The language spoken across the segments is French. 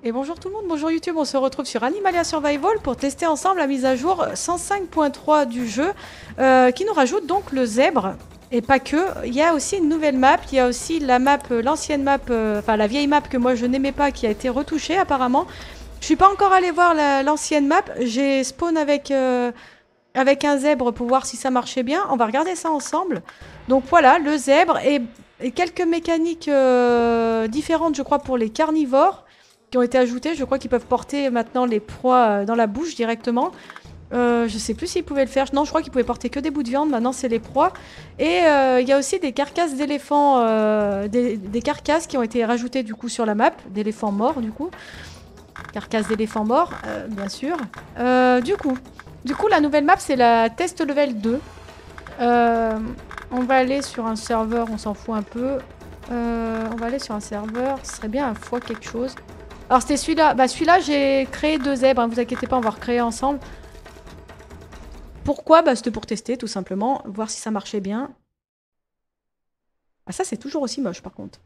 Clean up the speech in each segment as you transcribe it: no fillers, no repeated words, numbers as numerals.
Et bonjour tout le monde, bonjour YouTube, on se retrouve sur Animalia Survival pour tester ensemble la mise à jour 105.3 du jeu qui nous rajoute donc le zèbre. Et pas que, il y a aussi une nouvelle map, il y a aussi la map, l'ancienne map, enfin la vieille map que moi je n'aimais pas qui a été retouchée apparemment. Je suis pas encore allée voir l'ancienne map, j'ai spawn avec un zèbre pour voir si ça marchait bien. On va regarder ça ensemble. Donc voilà, le zèbre et quelques mécaniques différentes je crois pour les carnivores qui ont été ajoutées. Je crois qu'ils peuvent porter maintenant les proies dans la bouche directement. Je sais plus s'ils pouvaient le faire. Non, je crois qu'ils pouvaient porter que des bouts de viande. Maintenant, c'est les proies. Et il y a aussi des carcasses d'éléphants, des carcasses qui ont été rajoutées du coup sur la map, d'éléphants morts du coup. Carcasse d'éléphants morts, bien sûr. Du coup, la nouvelle map, c'est la test level 2. On va aller sur un serveur, on s'en fout un peu. On va aller sur un serveur, ce serait bien un fois quelque chose. Alors c'était celui-là, bah celui-là j'ai créé 2 zèbres, hein, vous inquiétez pas, on va recréer ensemble. Pourquoi? Bah c'était pour tester tout simplement, voir si ça marchait bien. Ah ça c'est toujours aussi moche par contre.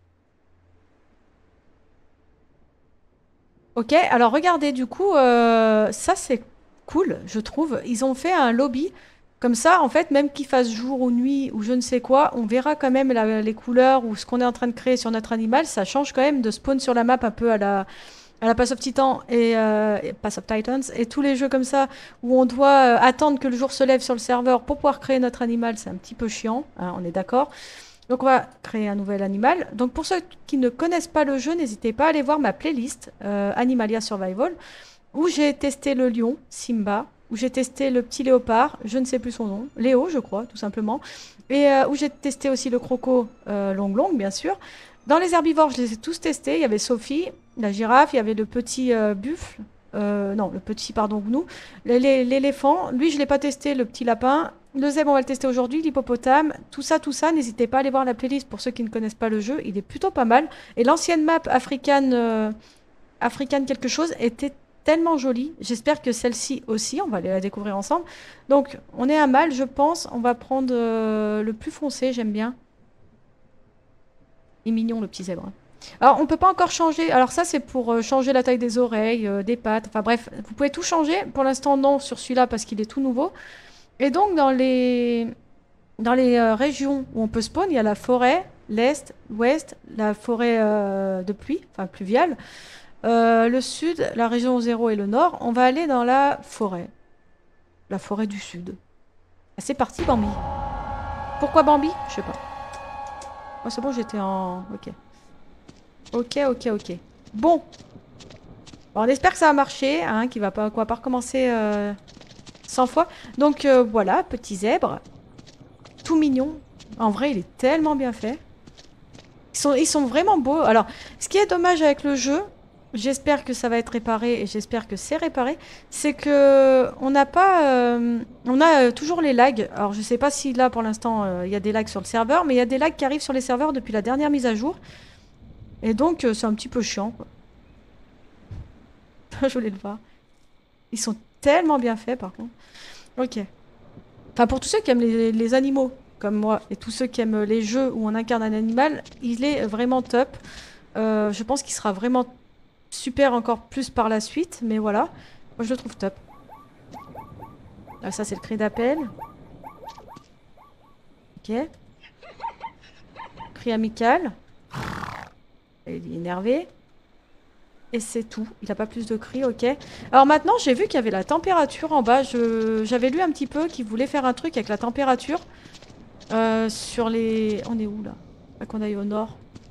Ok, alors regardez du coup, ça c'est cool je trouve. Ils ont fait un lobby. Comme ça, en fait, même qu'il fasse jour ou nuit ou je ne sais quoi, on verra quand même les couleurs ou ce qu'on est en train de créer sur notre animal. Ça change quand même de spawn sur la map un peu à la Pass of Titan et Pass of Titans et tous les jeux comme ça où on doit attendre que le jour se lève sur le serveur pour pouvoir créer notre animal. C'est un petit peu chiant, hein, on est d'accord. Donc on va créer un nouvel animal. Donc pour ceux qui ne connaissent pas le jeu, n'hésitez pas à aller voir ma playlist Animalia Survival où j'ai testé le lion, Simba, où j'ai testé le petit léopard, je ne sais plus son nom, Léo je crois, tout simplement, et où j'ai testé aussi le croco Long Long, bien sûr. Dans les herbivores, je les ai tous testés, il y avait Sophie, la girafe, il y avait le petit buffle, non, le petit, pardon, gnou, l'éléphant, lui je ne l'ai pas testé, le petit lapin, le zèbre on va le tester aujourd'hui, l'hippopotame, tout ça, n'hésitez pas à aller voir la playlist pour ceux qui ne connaissent pas le jeu, il est plutôt pas mal. Et l'ancienne map africaine quelque chose était tellement jolie. J'espère que celle-ci aussi, on va aller la découvrir ensemble. Donc, on est un mâle, je pense. On va prendre le plus foncé, j'aime bien. Il est mignon, le petit zèbre. Alors, on peut pas encore changer. Alors ça, c'est pour changer la taille des oreilles, des pattes. Enfin bref, vous pouvez tout changer. Pour l'instant, non, sur celui-là, parce qu'il est tout nouveau. Et donc, dans les régions où on peut spawn, il y a la forêt, l'est, l'ouest, la forêt de pluie, enfin pluviale. Le sud, la région 0 et le nord, on va aller dans la forêt. La forêt du sud. Ah, c'est parti, Bambi. Pourquoi Bambi? Je sais pas. Oh, c'est bon, j'étais en... Ok. Ok. Bon. On espère que ça va marcher, hein, qu'on va pas recommencer 100 fois. Donc, voilà, petit zèbre. Tout mignon. En vrai, il est tellement bien fait. Ils sont vraiment beaux. Alors, ce qui est dommage avec le jeu... J'espère que ça va être réparé et j'espère que c'est réparé. C'est que on n'a pas, on a toujours les lags. Alors je sais pas si là pour l'instant il y a des lags sur le serveur, mais il y a des lags qui arrivent sur les serveurs depuis la dernière mise à jour. Et donc c'est un petit peu chiant, quoi. Je voulais le voir. Ils sont tellement bien faits par contre. Ok. Enfin pour tous ceux qui aiment les animaux comme moi et tous ceux qui aiment les jeux où on incarne un animal, il est vraiment top. Je pense qu'il sera vraiment super encore plus par la suite, mais voilà. Moi je le trouve top. Ah, ça c'est le cri d'appel. Ok. Cri amical. Il est énervé. Et c'est tout. Il n'a pas plus de cris, ok. Alors maintenant j'ai vu qu'il y avait la température en bas. J'avais lu un petit peu qu'ils voulaient faire un truc avec la température. Sur les... On est où là? Pas qu'on aille au nord.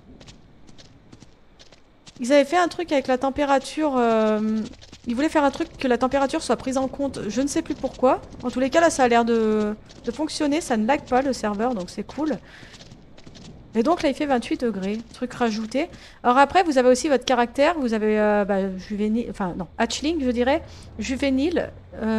Ils avaient fait un truc avec la température. Ils voulaient faire un truc que la température soit prise en compte. Je ne sais plus pourquoi. En tous les cas, là, ça a l'air de fonctionner. Ça ne lag pas le serveur, donc c'est cool. Et donc là, il fait 28 degrés. Truc rajouté. Alors après, vous avez aussi votre caractère. Vous avez juvénile. Enfin, non, hatchling, je dirais. Juvénile,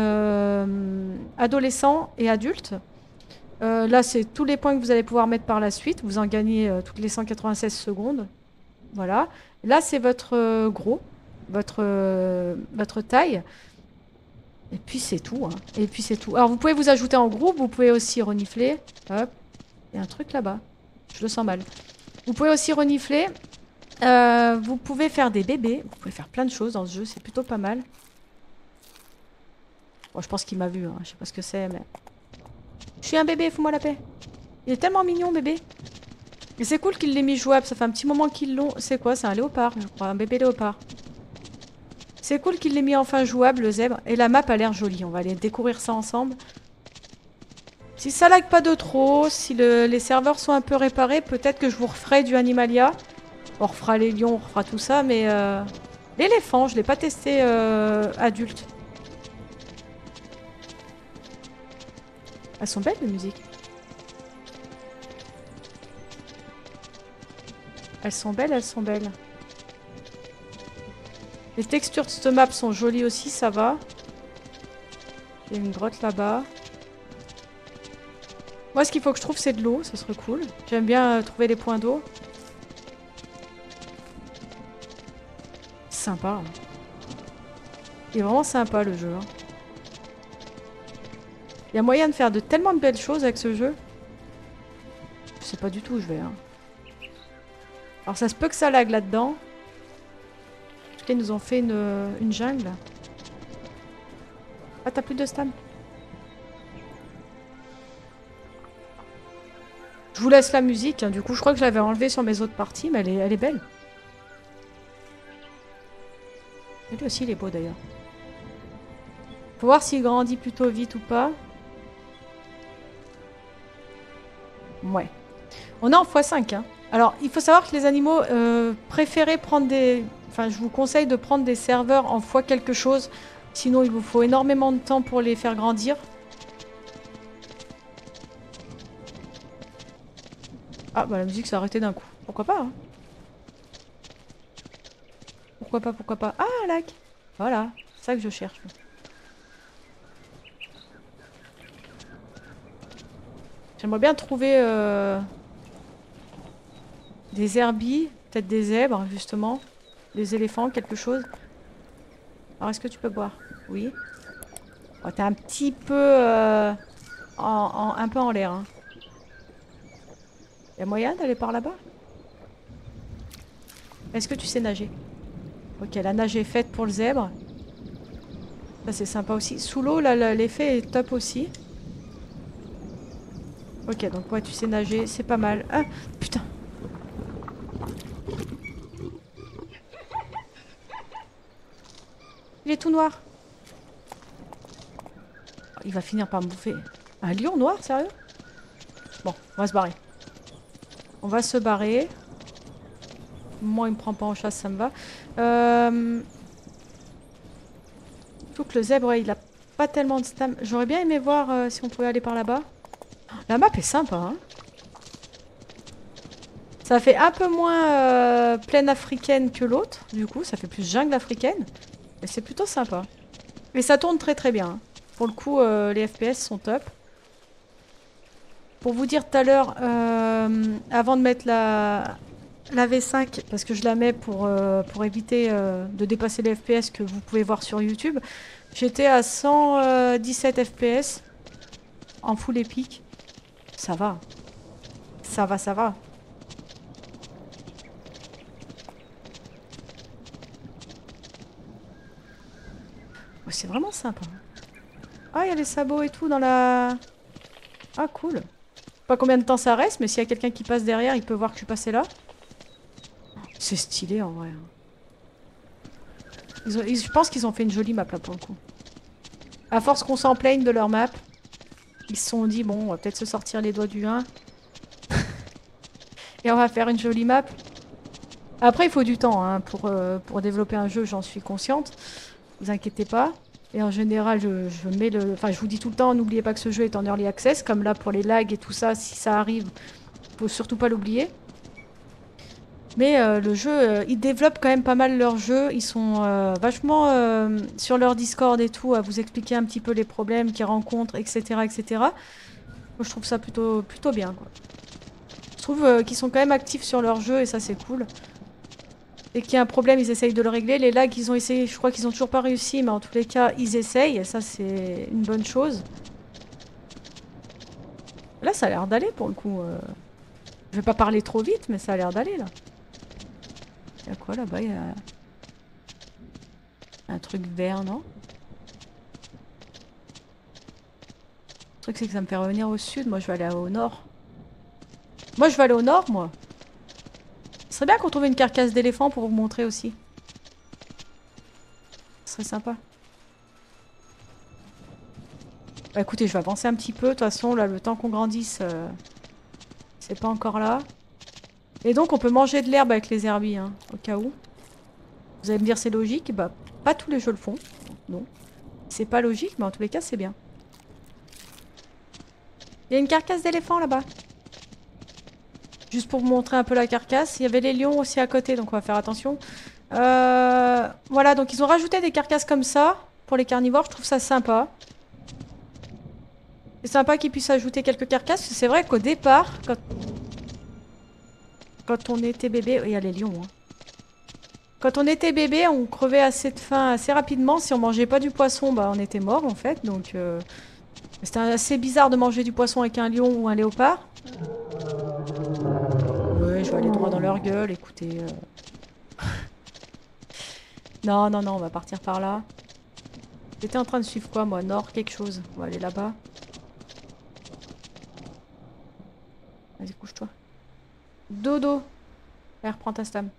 adolescent et adulte. Là, c'est tous les points que vous allez pouvoir mettre par la suite. Vous en gagnez toutes les 196 secondes. Voilà. Là, c'est votre gros, votre taille. Et puis, c'est tout, hein. Et puis, c'est tout. Alors, vous pouvez vous ajouter en groupe. Vous pouvez aussi renifler. Hop. Il y a un truc là-bas. Je le sens mal. Vous pouvez aussi renifler. Vous pouvez faire des bébés, vous pouvez faire plein de choses dans ce jeu, c'est plutôt pas mal. Bon, je pense qu'il m'a vu, hein. Je sais pas ce que c'est, mais... Je suis un bébé, fous-moi la paix. Il est tellement mignon, bébé. Et c'est cool qu'il l'ait mis jouable, ça fait un petit moment qu'ils l'ont... C'est quoi? C'est un léopard, je crois, un bébé léopard. C'est cool qu'il l'ait mis enfin jouable, le zèbre. Et la map a l'air jolie, on va aller découvrir ça ensemble. Si ça lag pas de trop, si les serveurs sont un peu réparés, peut-être que je vous referai du Animalia. On refera les lions, on refera tout ça, mais... L'éléphant, je l'ai pas testé adulte. Elles sont belles, les musiques. Elles sont belles, elles sont belles. Les textures de cette map sont jolies aussi, ça va. Il y a une grotte là-bas. Moi, ce qu'il faut que je trouve, c'est de l'eau, ça serait cool. J'aime bien trouver des points d'eau. Sympa. Il est vraiment sympa, le jeu. Hein. Il y a moyen de faire de tellement de belles choses avec ce jeu. Je sais pas du tout où je vais. Hein. Alors, ça se peut que ça lag là-dedans. En tout cas, ils nous ont fait une jungle. Ah, t'as plus de stam. Je vous laisse la musique. Hein. Du coup, je crois que je l'avais enlevée sur mes autres parties, mais elle est belle. Et lui aussi, il est beau d'ailleurs. Faut voir s'il grandit plutôt vite ou pas. Ouais. On est en x5. Hein. Alors, il faut savoir que les animaux préféraient prendre des... Enfin, je vous conseille de prendre des serveurs en x quelque chose. Sinon, il vous faut énormément de temps pour les faire grandir. Ah, bah la musique s'est arrêtée d'un coup. Pourquoi pas, hein. Pourquoi pas, pourquoi pas. Ah, lac. Voilà, c'est ça que je cherche. J'aimerais bien trouver des herbies, peut-être des zèbres, justement. Des éléphants, quelque chose. Alors, est-ce que tu peux boire? Oui. Oh, t'es un petit peu... un peu en l'air, hein. Y a moyen d'aller par là-bas? Est-ce que tu sais nager? Ok, la nage est faite pour le zèbre. Ça, c'est sympa aussi. Sous l'eau, là, l'effet est top aussi. Ok, donc ouais, tu sais nager, c'est pas mal. Ah, putain. Il est tout noir. Il va finir par me bouffer. Un lion noir, sérieux? Bon, on va se barrer. On va se barrer. Moi, il me prend pas en chasse, ça me va. Tout que le zèbre, ouais, il a pas tellement de stam. J'aurais bien aimé voir si on pouvait aller par là-bas. La map est sympa, hein. Ça fait un peu moins plaine africaine que l'autre, du coup. Ça fait plus jungle africaine. Mais c'est plutôt sympa. Et ça tourne très très bien. Hein. Pour le coup, les FPS sont top. Pour vous dire tout à l'heure, avant de mettre la V5, parce que je la mets pour éviter de dépasser les FPS que vous pouvez voir sur YouTube, j'étais à 117 FPS en full épique. Ça va. Ça va, ça va. Oh, c'est vraiment sympa. Ah, il y a les sabots et tout dans la... Ah, cool. Pas combien de temps ça reste, mais s'il y a quelqu'un qui passe derrière, il peut voir que je suis passé là. C'est stylé en vrai. Je pense qu'ils ont fait une jolie map là pour le coup. À force qu'on s'en plaigne de leur map, ils se sont dit bon, on va peut-être se sortir les doigts du 1. Et on va faire une jolie map. Après, il faut du temps hein, pour développer un jeu, j'en suis consciente. Vous inquiétez pas. Et en général, je mets le... Enfin, je vous dis tout le temps, n'oubliez pas que ce jeu est en early access. Comme là, pour les lags et tout ça, si ça arrive, faut surtout pas l'oublier. Mais le jeu, ils développent quand même pas mal leur jeu. Ils sont vachement sur leur Discord et tout, à vous expliquer un petit peu les problèmes qu'ils rencontrent, etc. etc. Moi, je trouve ça plutôt bien, quoi. Je trouve qu'ils sont quand même actifs sur leur jeu et ça, c'est cool. Dès qu'il y a un problème, ils essayent de le régler. Les lags, ils ont essayé, je crois qu'ils ont toujours pas réussi, mais en tous les cas, ils essayent. Et ça, c'est une bonne chose. Là, ça a l'air d'aller pour le coup. Je vais pas parler trop vite, mais ça a l'air d'aller là. Il y a quoi là-bas? Il y a un truc vert, non? Le truc, c'est que ça me fait revenir au sud. Moi, je vais aller au nord. Moi, je vais aller au nord, moi. Ce serait bien qu'on trouve une carcasse d'éléphant pour vous montrer aussi. Ce serait sympa. Bah écoutez, je vais avancer un petit peu. De toute façon, là, le temps qu'on grandisse, c'est pas encore là. Et donc, on peut manger de l'herbe avec les herbies, hein, au cas où. Vous allez me dire, c'est logique? Bah, pas tous les jeux le font. Non. C'est pas logique, mais en tous les cas, c'est bien. Il y a une carcasse d'éléphant là-bas. Juste pour vous montrer un peu la carcasse. Il y avait les lions aussi à côté, donc on va faire attention. Voilà, donc ils ont rajouté des carcasses comme ça pour les carnivores. Je trouve ça sympa. C'est sympa qu'ils puissent ajouter quelques carcasses. C'est vrai qu'au départ, quand on était bébé... Il y a les lions, hein. Quand on était bébé, on crevait assez de faim assez rapidement. Si on mangeait pas du poisson, bah on était mort en fait. Donc c'était assez bizarre de manger du poisson avec un lion ou un léopard. Ouais, je vais aller droit dans leur gueule, écoutez. Non, non, non, on va partir par là. J'étais en train de suivre quoi, moi? Nord, quelque chose. On va aller là-bas. Vas-y, couche-toi. Dodo. Allez, reprends ta stam.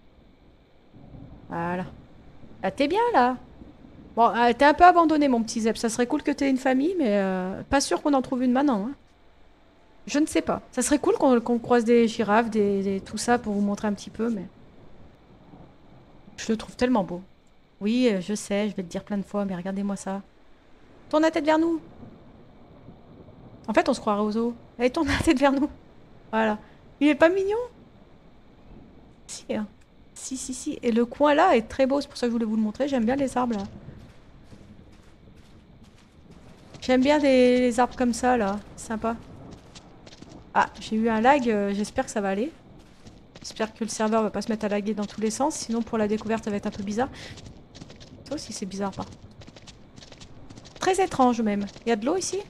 Voilà. Ah, t'es bien, là. Bon, t'es un peu abandonné, mon petit Zep. Ça serait cool que t'aies une famille, mais pas sûr qu'on en trouve une maintenant, hein. Je ne sais pas. Ça serait cool qu'on croise des girafes, tout ça, pour vous montrer un petit peu, mais... Je le trouve tellement beau. Oui, je sais, je vais te dire plein de fois, mais regardez-moi ça. Tourne la tête vers nous. En fait, on se croirait aux zoo. Allez, tourne la tête vers nous. Voilà. Il est pas mignon? Si, hein. Si, si, si. Et le coin là est très beau, c'est pour ça que je voulais vous le montrer. J'aime bien les arbres là. J'aime bien les arbres comme ça là. Sympa. Ah, j'ai eu un lag, j'espère que ça va aller. J'espère que le serveur va pas se mettre à laguer dans tous les sens, sinon pour la découverte ça va être un peu bizarre. Ça aussi c'est bizarre pas. Très étrange même. Il y a de l'eau ici?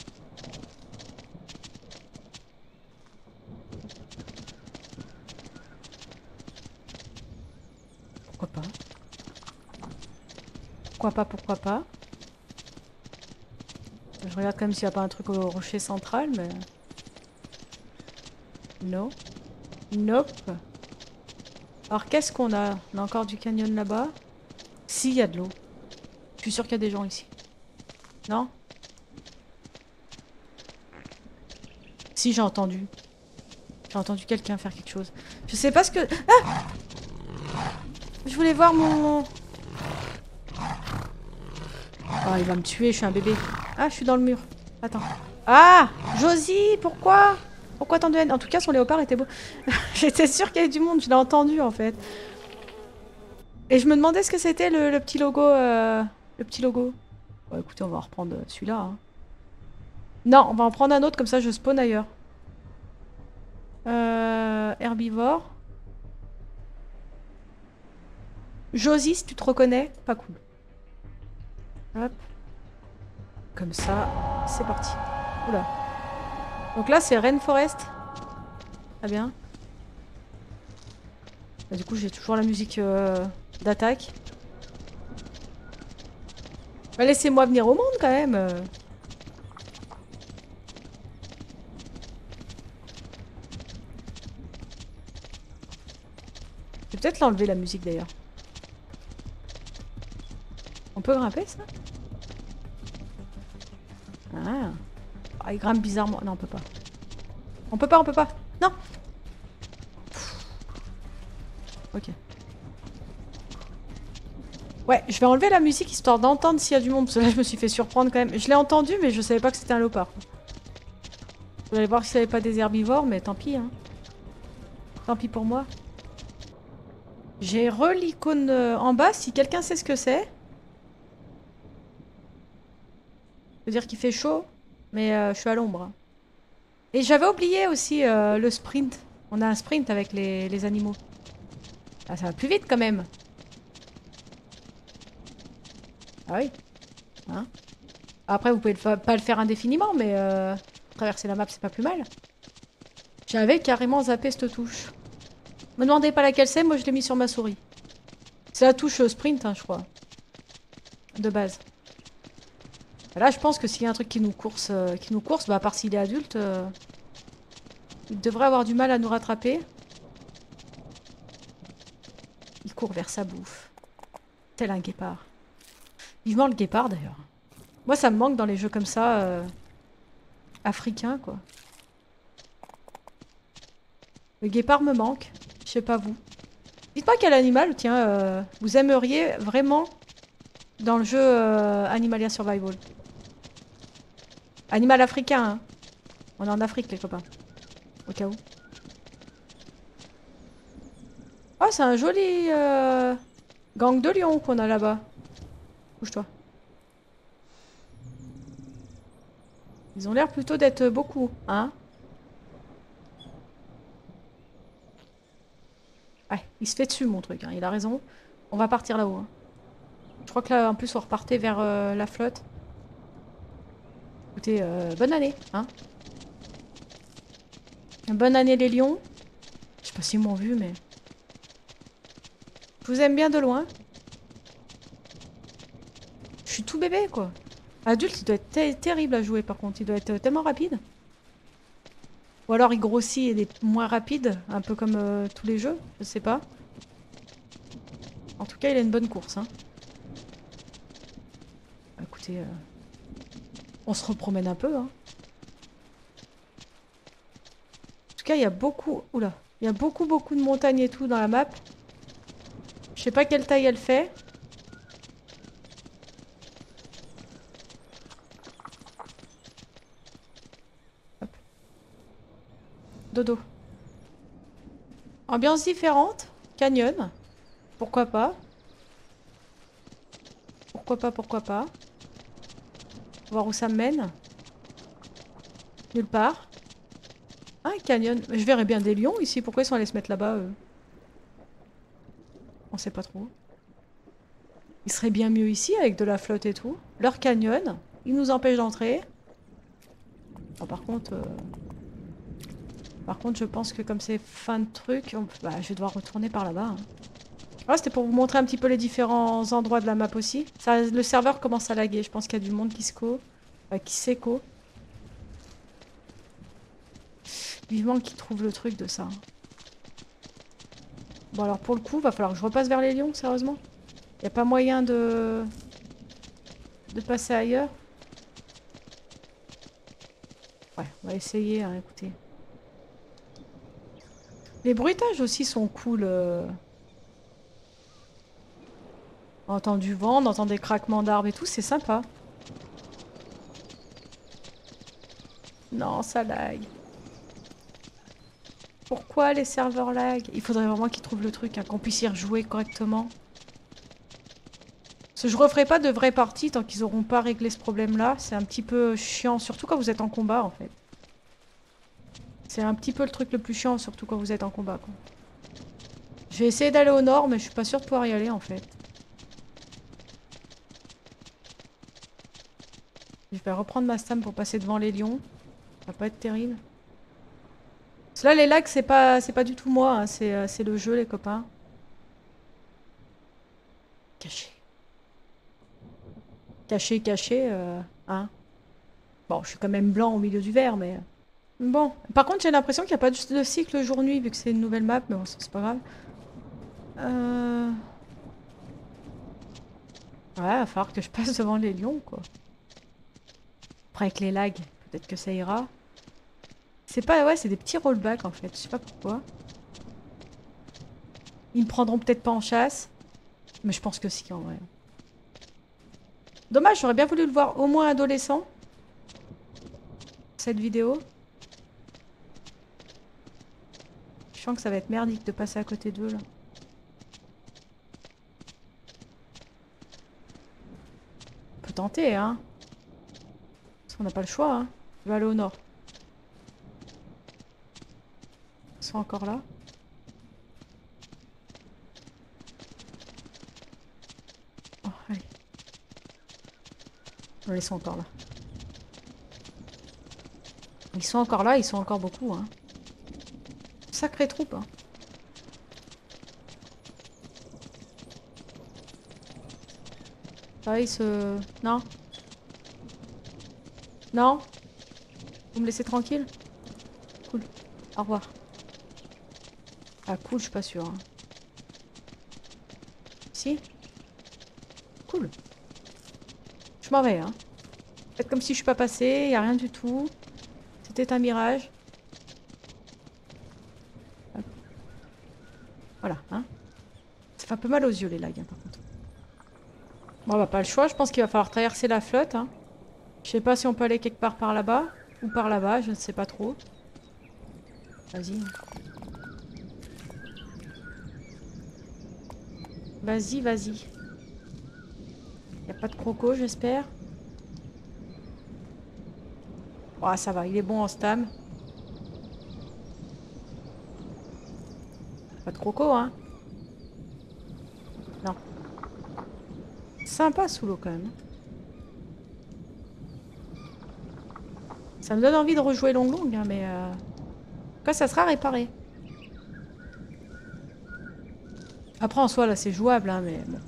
Pourquoi pas? Pourquoi pas, pourquoi pas? Je regarde quand même s'il n'y a pas un truc au rocher central, mais... Non. Nope. Alors qu'est-ce qu'on a? On a encore du canyon là-bas. Si, il y a de l'eau. Je suis sûre qu'il y a des gens ici. Non? Si, j'ai entendu. J'ai entendu quelqu'un faire quelque chose. Je sais pas ce que... Ah! Je voulais voir mon... Oh, il va me tuer, je suis un bébé. Ah, je suis dans le mur. Attends. Ah! Josie, pourquoi? Pourquoi tant de haine? En tout cas, son léopard était beau. J'étais sûre qu'il y avait du monde, je l'ai entendu en fait. Et je me demandais ce que c'était le petit logo. Le petit logo. Bon, écoutez, on va en reprendre celui-là, hein. Non, on va en prendre un autre, comme ça je spawn ailleurs. Herbivore. Josie, si tu te reconnais, pas cool. Hop. Comme ça, c'est parti. Oula. Donc là, c'est Rainforest. Très bien. Bah, du coup, j'ai toujours la musique d'attaque. Bah, laissez-moi venir au monde quand même. Je vais peut-être l'enlever la musique d'ailleurs. On peut grimper ça? Ah. Ah, il grimpe bizarrement. Non, on peut pas. On peut pas, on peut pas. Non. Ok. Ouais, je vais enlever la musique histoire d'entendre s'il y a du monde. Parce que là, je me suis fait surprendre quand même. Je l'ai entendu, mais je savais pas que c'était un léopard. Vous allez voir si ça avait pas des herbivores, mais tant pis, hein. Tant pis pour moi. J'ai l'icône en bas, si quelqu'un sait ce que c'est. Ça veut dire qu'il fait chaud, mais je suis à l'ombre. Et j'avais oublié aussi le sprint. On a un sprint avec les animaux. Ah, ça va plus vite quand même. Ah oui. Hein? Après, vous pouvez pas le faire indéfiniment, mais traverser la map, c'est pas plus mal. J'avais carrément zappé cette touche. Me demandez pas laquelle c'est, moi je l'ai mis sur ma souris. C'est la touche sprint, hein, je crois. De base. Là, je pense que s'il y a un truc qui nous course, bah, à part s'il est adulte, il devrait avoir du mal à nous rattraper. Il court vers sa bouffe. Tel un guépard. Vivement le guépard, d'ailleurs. Moi, ça me manque dans les jeux comme ça, africains, quoi. Le guépard me manque. Je sais pas vous. Dites-moi quel animal, tiens, vous aimeriez vraiment dans le jeu Animalia Survival. Animal africain, hein. On est en Afrique, les copains. Au cas où. Oh, c'est un joli gang de lions qu'on a là-bas. Bouge-toi. Ils ont l'air plutôt d'être beaucoup, hein. Ouais, il se fait dessus, mon truc, hein. Il a raison. On va partir là-haut, hein. Je crois que là, en plus, on repartait vers la flotte. Écoutez, bonne année, hein. Bonne année les lions. Je sais pas s'ils m'ont vu, mais... Je vous aime bien de loin. Je suis tout bébé, quoi. Adulte, il doit être terrible à jouer, par contre. Il doit être tellement rapide. Ou alors il grossit et il est moins rapide, un peu comme tous les jeux, je sais pas. En tout cas, il a une bonne course, hein. Écoutez, on se repromène un peu, hein. En tout cas, il y a beaucoup... Oula. Il y a beaucoup de montagnes et tout dans la map. Je sais pas quelle taille elle fait. Hop. Dodo. Ambiance différente. Canyon. Pourquoi pas. Pourquoi pas, pourquoi pas. Voir où ça me mène. Nulle part. Ah, un canyon. Je verrais bien des lions ici. Pourquoi ils sont allés se mettre là-bas, eux? On sait pas trop. Il serait bien mieux ici avec de la flotte et tout. Leur canyon. Ils nous empêchent d'entrer. Bon, par contre, je pense que comme c'est fin de truc, bah, je vais devoir retourner par là-bas, hein. Ah, c'était pour vous montrer un petit peu les différents endroits de la map aussi. Ça, le serveur commence à laguer. Je pense qu'il y a du monde qui qui s'écho. Vivement qu'ils trouvent le truc de ça. Bon, alors pour le coup, va falloir que je repasse vers les lions, sérieusement. Y a pas moyen de passer ailleurs? Ouais, on va essayer, hein, écoutez. Les bruitages aussi sont cool. On entend du vent, on entend des craquements d'arbres et tout, c'est sympa. Non, ça lag. Pourquoi les serveurs lag? Il faudrait vraiment qu'ils trouvent le truc, hein, qu'on puisse y rejouer correctement. Parce que je referai pas de vraies parties tant qu'ils auront pas réglé ce problème-là. C'est un petit peu chiant, surtout quand vous êtes en combat, en fait. C'est un petit peu le truc le plus chiant, surtout quand vous êtes en combat, quoi. Je vais essayer d'aller au nord, mais je suis pas sûre de pouvoir y aller, en fait. Je vais reprendre ma stam pour passer devant les lions. Ça va pas être terrible. Parce que là, les lags, c'est pas du tout moi, hein. C'est le jeu, les copains. Caché. Caché, caché, hein. Bon, je suis quand même blanc au milieu du vert, mais... Bon. Par contre, j'ai l'impression qu'il n'y a pas de cycle jour-nuit, vu que c'est une nouvelle map, mais bon, c'est pas grave. Ouais, il va falloir que je passe devant les lions, quoi. Après, avec les lags, peut-être que ça ira. C'est pas... Ouais, c'est des petits rollbacks, en fait. Je sais pas pourquoi. Ils me prendront peut-être pas en chasse. Mais je pense que si, en vrai. Dommage, j'aurais bien voulu le voir au moins adolescent. Cette vidéo. Je sens que ça va être merdique de passer à côté d'eux, là. On peut tenter, hein. Parce qu'on n'a pas le choix, hein. Je vais aller au nord. Ils sont encore là. Oh, allez. Oh, ils sont encore là. Ils sont encore là, ils sont encore beaucoup, hein. Sacrée troupe, hein. Ça va, il se... Non? Non? Vous me laissez tranquille? Cool. Au revoir. Ah cool, je suis pas sûre. Hein. Si? Cool. Je m'en vais, hein. Faites comme si je suis pas passée, y a rien du tout. C'était un mirage. Hop. Voilà, hein. Ça fait un peu mal aux yeux les lags, hein, par contre. Bon, bah pas le choix, je pense qu'il va falloir traverser la flotte, hein. Je sais pas si on peut aller quelque part par là-bas. Ou par là-bas, je ne sais pas trop. Vas-y. Vas-y, vas-y. Y a pas de croco, j'espère. Oh, ça va, il est bon en stam. Pas de croco, hein. Non. Sympa sous l'eau, quand même. Ça me donne envie de rejouer Long Long, hein, mais... Quand ça sera réparé. Après, en soi, là, c'est jouable, hein, mais bon.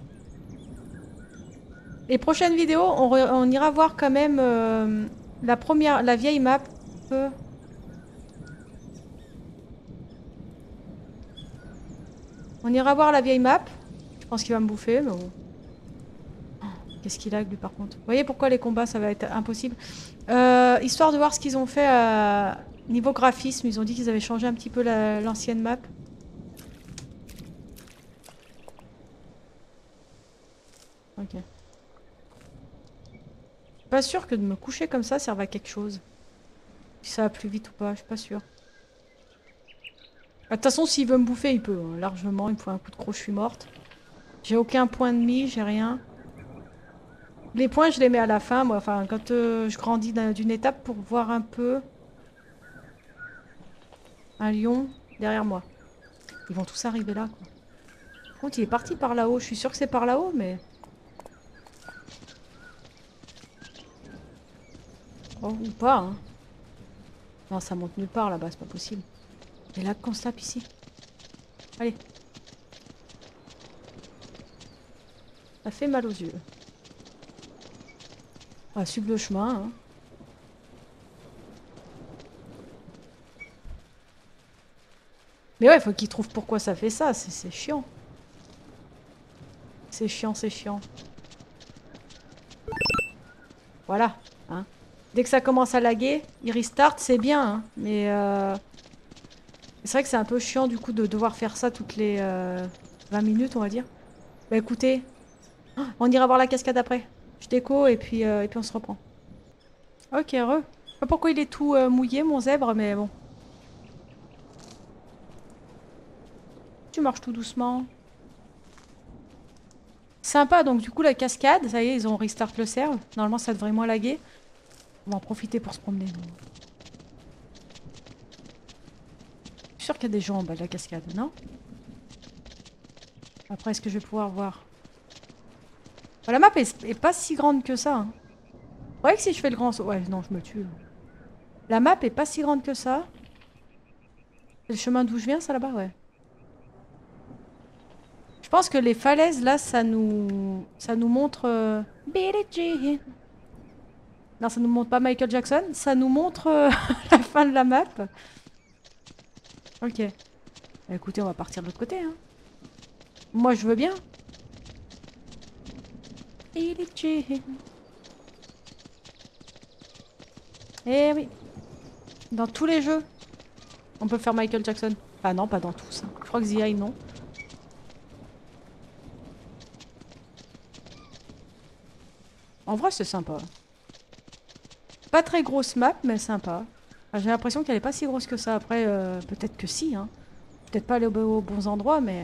Les prochaines vidéos, on ira voir quand même la vieille map. On ira voir la vieille map. Je pense qu'il va me bouffer, mais bon. Oh, qu'est-ce qu'il a, lui, par contre. Vous voyez pourquoi les combats, ça va être impossible. Histoire de voir ce qu'ils ont fait niveau graphisme. Ils ont dit qu'ils avaient changé un petit peu l'ancienne map. Ok. Pas sûr que de me coucher comme ça serve à quelque chose. Si ça va plus vite ou pas, je suis pas sûre. De toute façon, s'il veut me bouffer, il peut. Hein, largement, il me faut un coup de croc, je suis morte. J'ai aucun point de mie, j'ai rien. Les points, je les mets à la fin, moi. Enfin, quand je grandis d'une étape pour voir un peu... Un lion derrière moi. Ils vont tous arriver là, quoi. Par contre, il est parti par là-haut. Je suis sûre que c'est par là-haut, mais... Oh, ou pas, hein. Non, ça monte nulle part, là-bas. C'est pas possible. Et là, qu'on se tape ici. Allez. Ça fait mal aux yeux. On va suivre le chemin, hein. Mais ouais, faut qu'il trouve pourquoi ça fait ça. C'est chiant. C'est chiant, c'est chiant. Voilà, hein. Dès que ça commence à laguer, il restart, c'est bien, hein. Mais c'est vrai que c'est un peu chiant du coup de devoir faire ça toutes les 20 minutes, on va dire. Bah écoutez, on ira voir la cascade après. Je déco et puis on se reprend. Ok, heureux. Je sais pas pourquoi il est tout mouillé, mon zèbre, mais bon. Tu marches tout doucement. Sympa, donc du coup la cascade, ça y est, ils ont restart le serve. Normalement ça devrait moins laguer. On va en profiter pour se promener. Je suis sûre qu'il y a des gens en bas de la cascade, non? Après, est-ce que je vais pouvoir voir? Bah, la map est pas si grande que ça. Hein. Vous voyez que si je fais le grand saut... Ouais, non, je me tue. La map est pas si grande que ça. C'est le chemin d'où je viens, ça, là-bas? Ouais. Je pense que les falaises, là, ça nous montre... Billie Jean. Non, ça nous montre pas Michael Jackson. Ça nous montre la fin de la map. Ok. Bah, écoutez, on va partir de l'autre côté. Hein. Moi, je veux bien. Billie Jean. Eh oui. Dans tous les jeux, on peut faire Michael Jackson. Ah non, pas dans tous. Hein. Je crois que The Eye, non. En vrai, c'est sympa. Pas très grosse map, mais sympa. Enfin, j'ai l'impression qu'elle est pas si grosse que ça. Après, peut-être que si. Hein. Peut-être pas aller aux bons endroits, mais...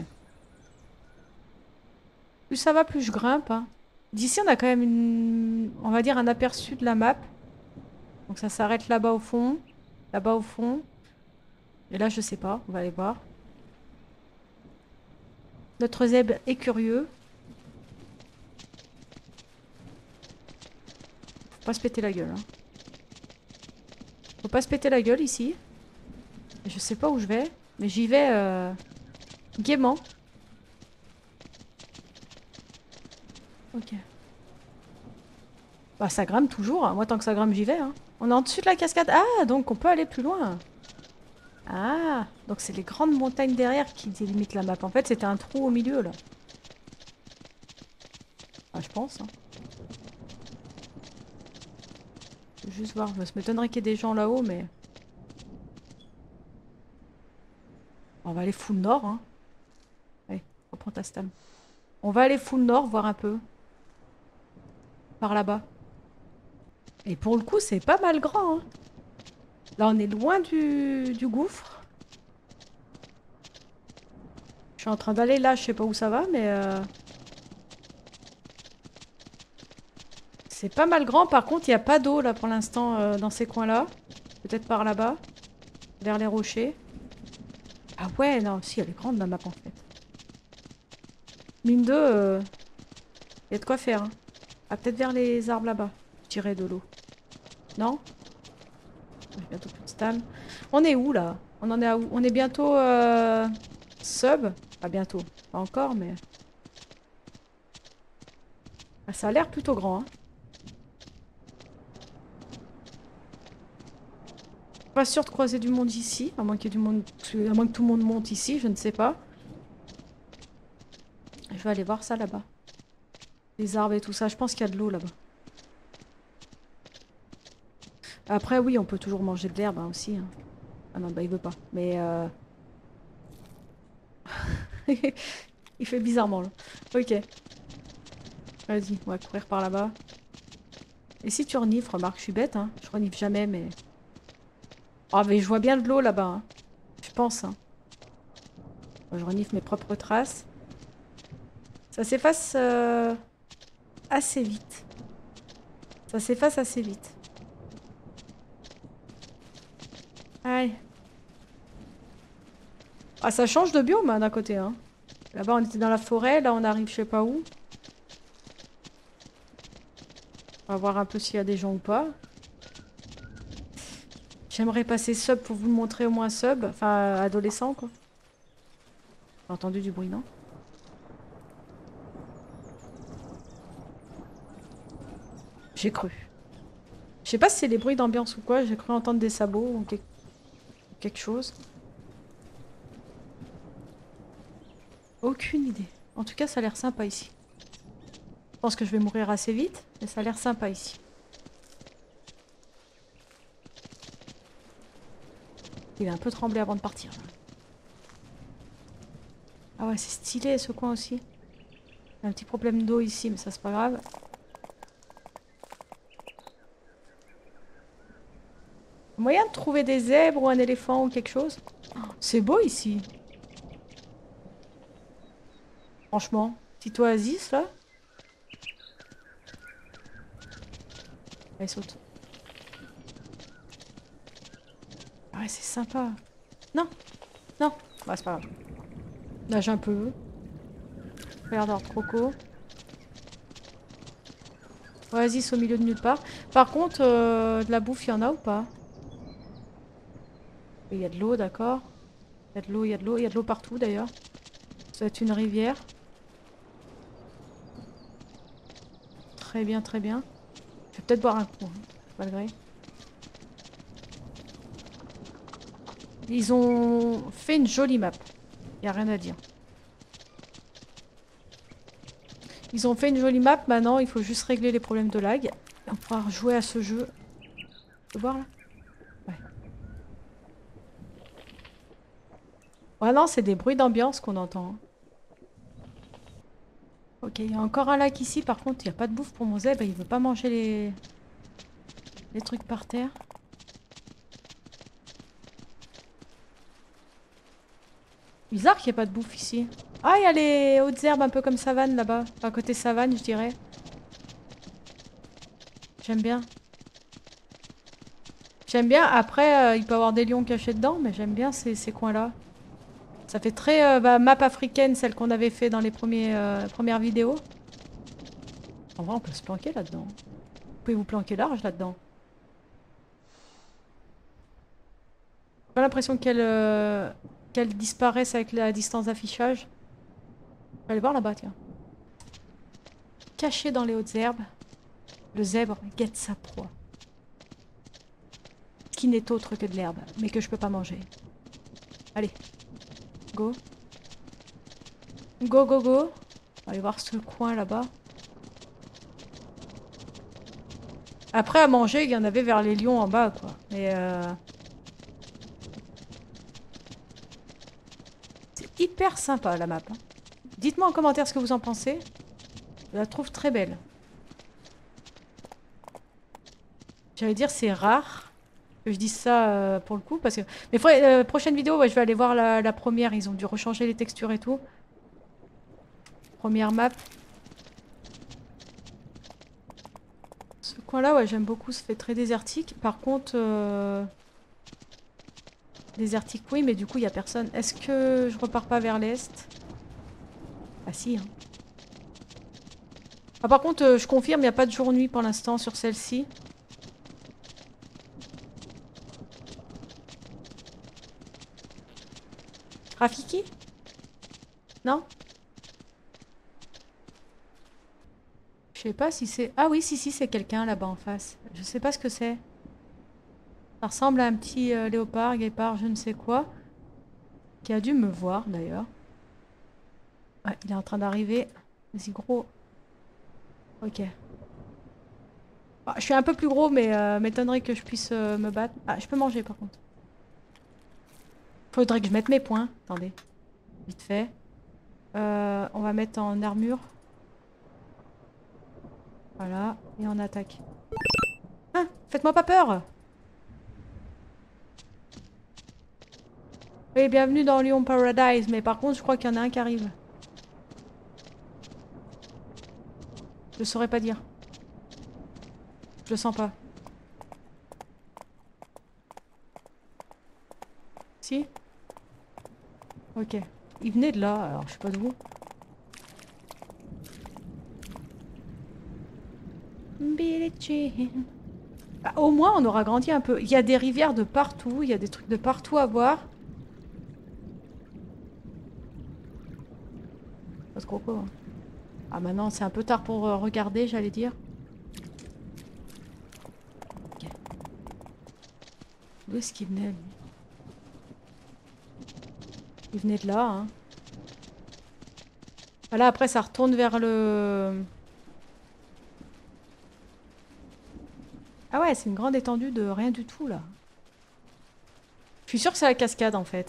Plus ça va, plus je grimpe. Hein. D'ici, on a quand même on va dire un aperçu de la map. Donc ça s'arrête là-bas au fond. Là-bas au fond. Et là, je sais pas. On va aller voir. Notre zèbre est curieux. Faut pas se péter la gueule. Hein. Faut pas se péter la gueule ici. Je sais pas où je vais. Mais j'y vais gaiement. Ok. Bah ça grimpe toujours, hein. Moi tant que ça grimpe j'y vais. Hein. On est en dessus de la cascade. Ah, donc on peut aller plus loin. Ah, donc c'est les grandes montagnes derrière qui délimitent la map. En fait c'était un trou au milieu là. Ah je pense. Hein. Je vais juste voir, je m'étonnerait qu'il y ait des gens là-haut mais... On va aller full nord. Hein. Allez, reprends ta stam. On va aller full nord voir un peu. Par là-bas. Et pour le coup c'est pas mal grand. Hein. Là on est loin du gouffre. Je suis en train d'aller là, je sais pas où ça va, mais... C'est pas mal grand, par contre il n'y a pas d'eau là pour l'instant dans ces coins-là. Peut-être par là-bas, vers les rochers. Ah ouais, non, si elle est grande la map en fait. Mine de... Il y a de quoi faire. Hein. Ah peut-être vers les arbres là-bas, je dirais de l'eau. Non? J'ai bientôt plus de stam. On est où là? On en est à où? On est bientôt sub. Pas bientôt, pas encore mais... Ah, ça a l'air plutôt grand. Hein. Pas sûr de croiser du monde ici, à moins qu'il y ait du monde, à moins que tout le monde monte ici, je ne sais pas. Je vais aller voir ça là-bas. Les arbres et tout ça, je pense qu'il y a de l'eau là-bas. Après oui, on peut toujours manger de l'herbe hein, aussi. Hein. Ah non, bah il veut pas. Mais il fait bizarrement là. Ok. Vas-y, on va courir par là-bas. Et si tu renifles, remarque, je suis bête, hein. Je renifle jamais, mais... Ah mais je vois bien de l'eau là-bas. Hein. Je pense. Hein. Moi, je renifle mes propres traces. Ça s'efface assez vite. Ça s'efface assez vite. Aïe. Ah, ça change de biome hein, d'un côté. Hein. Là-bas, on était dans la forêt. Là, on arrive je sais pas où. On va voir un peu s'il y a des gens ou pas. J'aimerais passer sub pour vous le montrer au moins sub. Enfin, adolescent, quoi. J'ai entendu du bruit, non? J'ai cru. Je sais pas si c'est les bruits d'ambiance ou quoi. J'ai cru entendre des sabots ou quelque chose. Aucune idée. En tout cas, ça a l'air sympa ici. Je pense que je vais mourir assez vite, mais ça a l'air sympa ici. Il a un peu tremblé avant de partir. Ah ouais, c'est stylé ce coin aussi. Il y a un petit problème d'eau ici, mais ça c'est pas grave. Moyen de trouver des zèbres ou un éléphant ou quelque chose? Oh, c'est beau ici. Franchement, petite oasis là. Allez, saute. Ah ouais, c'est sympa. Non, non. Bah, c'est pas grave. Nage un peu. Regarde croco. Oasis au milieu de nulle part. Par contre, de la bouffe, il y en a ou pas? Il y a de l'eau, d'accord. Il y a de l'eau, il y a de l'eau. Il y a de l'eau partout d'ailleurs. Ça va être une rivière. Très bien, très bien. Je vais peut-être boire un coup, hein, malgré. Ils ont fait une jolie map. Il n'y a rien à dire. Ils ont fait une jolie map. Maintenant, il faut juste régler les problèmes de lag. On pourra jouer à ce jeu. Tu peux voir là? Ouais. Ouais, non, c'est des bruits d'ambiance qu'on entend. Hein. Ok, il y a encore un lac ici. Par contre, il n'y a pas de bouffe pour mon zèbre. Il veut pas manger les trucs par terre. Bizarre qu'il n'y ait pas de bouffe ici. Ah, il y a les hautes herbes un peu comme savane là-bas. Enfin, côté savane, je dirais. J'aime bien. J'aime bien. Après, il peut y avoir des lions cachés dedans, mais j'aime bien ces coins-là. Ça fait très map africaine, celle qu'on avait fait dans les premières vidéos. En vrai, on peut se planquer là-dedans. Vous pouvez vous planquer large là-dedans. J'ai pas l'impression qu'elle disparaisse avec la distance d'affichage. Je vais aller voir là-bas, tiens. Caché dans les hautes herbes. Le zèbre guette sa proie. Qui n'est autre que de l'herbe, mais que je peux pas manger. Allez. Go. Go, go, go. On va aller voir ce coin là-bas. Après, à manger, il y en avait vers les lions en bas, quoi. Mais c'est hyper sympa, la map. Hein. Dites-moi en commentaire ce que vous en pensez. Je la trouve très belle. J'allais dire, c'est rare que je dise ça pour le coup, parce que... Mais prochaine vidéo, ouais, je vais aller voir la première. Ils ont dû rechanger les textures et tout. Première map. Ce coin-là, ouais, j'aime beaucoup. Ça fait très désertique. Par contre... Désertique, oui, mais du coup, il n'y a personne. Est-ce que je repars pas vers l'est? Ah si, hein. Ah, par contre, je confirme, il n'y a pas de jour-nuit pour l'instant sur celle-ci. Rafiki? Non? Je sais pas si c'est... Ah oui, si, c'est quelqu'un là-bas en face. Je sais pas ce que c'est. Ça ressemble à un petit léopard, guépard, je ne sais quoi. Qui a dû me voir d'ailleurs. Ouais, il est en train d'arriver. Vas-y, gros. Ok. Bah, je suis un peu plus gros, mais m'étonnerait que je puisse me battre. Ah, je peux manger par contre. Faudrait que je mette mes points. Attendez. Vite fait. On va mettre en armure. Voilà. Et on attaque. Ah, faites-moi pas peur! Oui, bienvenue dans Lion Paradise. Mais par contre, je crois qu'il y en a un qui arrive. Je saurais pas dire. Je le sens pas. Si? Ok. Il venait de là, alors je sais pas d'où. Billie Jean. Bah, au moins, on aura grandi un peu. Il y a des rivières de partout. Il y a des trucs de partout à voir. Pas trop quoi. Ah, maintenant, c'est un peu tard pour regarder, j'allais dire. Ok. D'où est-ce qu'il venait, lui? Il venait de là, hein. Ah, là, après, ça retourne vers le... Ah ouais, c'est une grande étendue de rien du tout, là. Je suis sûre que c'est la cascade, en fait.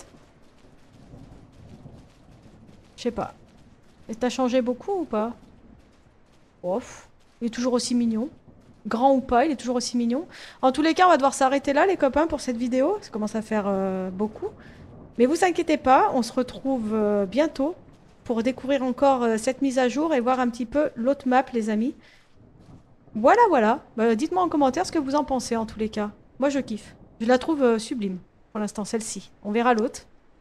Je sais pas. Et t'as changé beaucoup ou pas? Ouf. Il est toujours aussi mignon. Grand ou pas, il est toujours aussi mignon. En tous les cas, on va devoir s'arrêter là, les copains, pour cette vidéo. Ça commence à faire beaucoup. Mais vous inquiétez pas, on se retrouve bientôt pour découvrir encore cette mise à jour et voir un petit peu l'autre map, les amis. Voilà, voilà. Bah, dites-moi en commentaire ce que vous en pensez, en tous les cas. Moi, je kiffe. Je la trouve sublime, pour l'instant, celle-ci. On verra l'autre.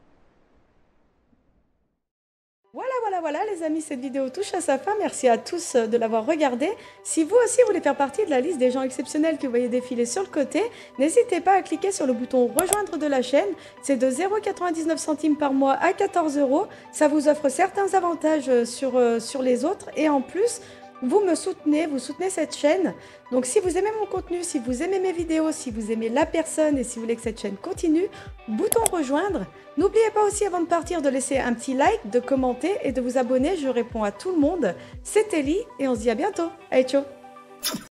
Voilà, voilà, voilà, les amis, cette vidéo touche à sa fin. Merci à tous de l'avoir regardée. Si vous aussi voulez faire partie de la liste des gens exceptionnels que vous voyez défiler sur le côté, n'hésitez pas à cliquer sur le bouton rejoindre de la chaîne. C'est de 0,99 centimes par mois à 14 €. Ça vous offre certains avantages sur les autres. Et en plus, vous me soutenez, vous soutenez cette chaîne. Donc si vous aimez mon contenu, si vous aimez mes vidéos, si vous aimez la personne et si vous voulez que cette chaîne continue, bouton rejoindre. N'oubliez pas aussi avant de partir de laisser un petit like, de commenter et de vous abonner. Je réponds à tout le monde. C'était Ellie et on se dit à bientôt. Allez, ciao!